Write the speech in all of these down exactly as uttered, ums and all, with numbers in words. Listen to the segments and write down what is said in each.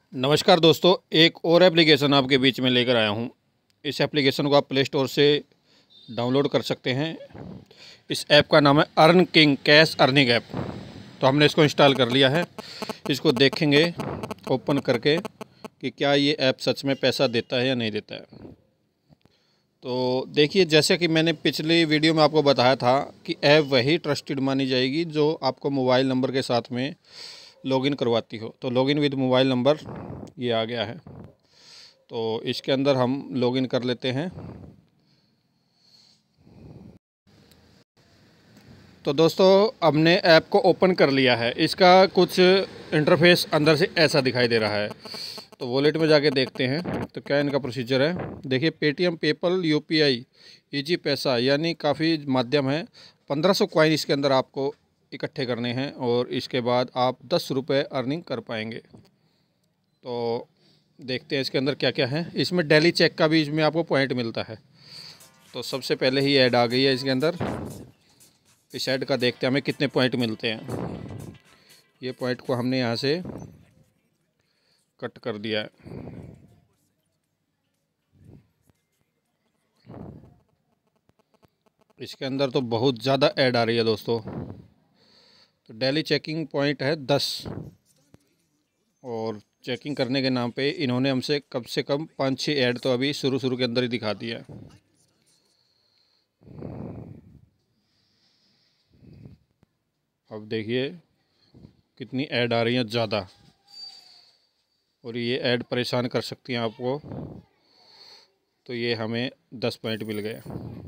नमस्कार दोस्तों, एक और एप्लीकेशन आपके बीच में लेकर आया हूं। इस एप्लीकेशन को आप प्ले स्टोर से डाउनलोड कर सकते हैं। इस ऐप का नाम है earn king cash earning app. तो हमने इसको इंस्टॉल कर लिया है। इसको देखेंगे ओपन करके कि क्या ये ऐप सच में पैसा देता है या नहीं देता है। तो देखिए, जैसे कि मैंने पिछली वीडियो में आपको बताया था कि ऐप वही ट्रस्टेड मानी जाएगी जो आपको मोबाइल नंबर के साथ में लॉगिन करवाती हो। तो लॉगिन विद मोबाइल नंबर ये आ गया है। तो इसके अंदर हम लॉगिन कर लेते हैं। तो दोस्तों, हमने ऐप को ओपन कर लिया है। इसका कुछ इंटरफेस अंदर से ऐसा दिखाई दे रहा है। तो वॉलेट में जाके देखते हैं तो क्या इनका प्रोसीजर है। देखिए, पेटीएम, पेपल, यूपीआई, इजी पैसा, यानी काफ़ी माध्यम है। पंद्रह सौ कॉइन इसके अंदर आपको इकट्ठे करने हैं और इसके बाद आप दस रुपये अर्निंग कर पाएंगे। तो देखते हैं इसके अंदर क्या क्या है। इसमें डेली चेक का भी इसमें आपको पॉइंट मिलता है। तो सबसे पहले ही ऐड आ गई है इसके अंदर। इस ऐड का देखते हैं हमें कितने पॉइंट मिलते हैं। ये पॉइंट को हमने यहाँ से कट कर दिया है। इसके अंदर तो बहुत ज़्यादा ऐड आ रही है दोस्तों। तो डेली चेकिंग पॉइंट है दस, और चेकिंग करने के नाम पे इन्होंने हमसे कम से कम पाँच छः ऐड तो अभी शुरू शुरू के अंदर ही दिखा दिया है। अब देखिए कितनी ऐड आ रही हैं ज़्यादा, और ये ऐड परेशान कर सकती हैं आपको। तो ये हमें दस पॉइंट मिल गए।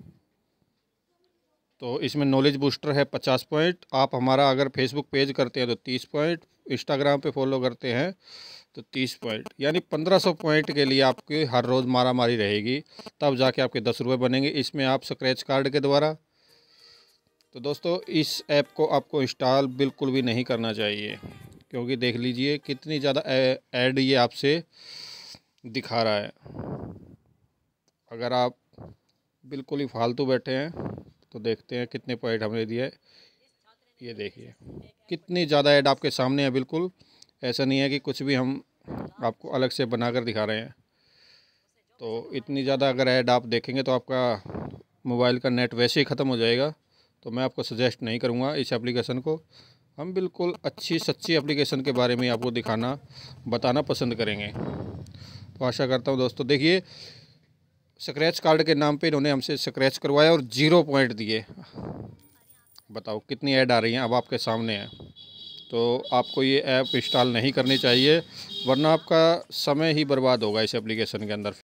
तो इसमें नॉलेज बूस्टर है पचास पॉइंट। आप हमारा अगर फेसबुक पेज करते हैं तो तीस पॉइंट, इंस्टाग्राम पे फॉलो करते हैं तो तीस पॉइंट, यानी पंद्रह सौ पॉइंट के लिए आपकी हर रोज़ मारा मारी रहेगी। तब जाके आपके दस रुपये बनेंगे। इसमें आप स्क्रैच कार्ड के द्वारा। तो दोस्तों, इस ऐप को आपको इंस्टॉल बिल्कुल भी नहीं करना चाहिए, क्योंकि देख लीजिए कितनी ज़्यादा ऐड ये आपसे दिखा रहा है। अगर आप बिल्कुल ही फालतू बैठे हैं तो देखते हैं कितने पॉइंट हमने दिए। ये देखिए कितनी ज़्यादा ऐड आपके सामने है। बिल्कुल ऐसा नहीं है कि कुछ भी हम आपको अलग से बनाकर दिखा रहे हैं। तो इतनी ज़्यादा अगर ऐड आप देखेंगे तो आपका मोबाइल का नेट वैसे ही ख़त्म हो जाएगा। तो मैं आपको सजेस्ट नहीं करूँगा इस एप्लीकेशन को। हम बिल्कुल अच्छी सच्ची एप्लीकेशन के बारे में आपको दिखाना बताना पसंद करेंगे। तो आशा करता हूँ दोस्तों, देखिए स्क्रैच कार्ड के नाम पे इन्होंने हमसे स्क्रैच करवाया और ज़ीरो पॉइंट दिए। बताओ कितनी ऐड आ रही हैं, अब आपके सामने है। तो आपको ये ऐप इंस्टॉल नहीं करनी चाहिए, वरना आपका समय ही बर्बाद होगा इस एप्लीकेशन के अंदर।